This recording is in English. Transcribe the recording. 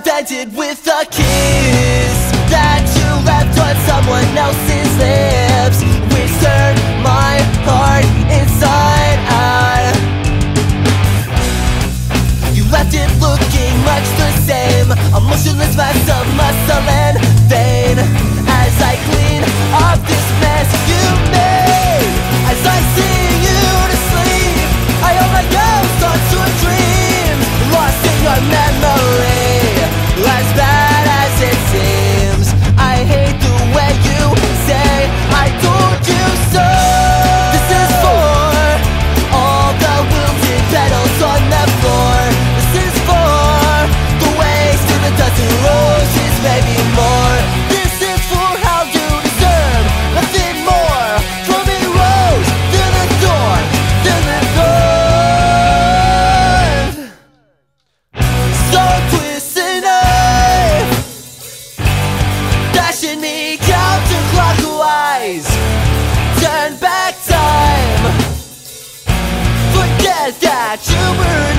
have ended with a kiss that you left on someone else's lips, which turned my heart inside out. You left it looking much the same, a motionless mass of muscle and vein. As I clean up this mess you made, as I sing you to sleep, I owe my ghost thoughts to a dream, lost in your memory, as bad as it seems. I hate the way you say I told you so. This is for all the wilted petals on the floor. This is for the waste in the dozen roses, maybe more. This is for how you deserve nothing more from a rose through the door, through the door. So twist a knife, dashing me counterclockwise. Turn back time, forget that you were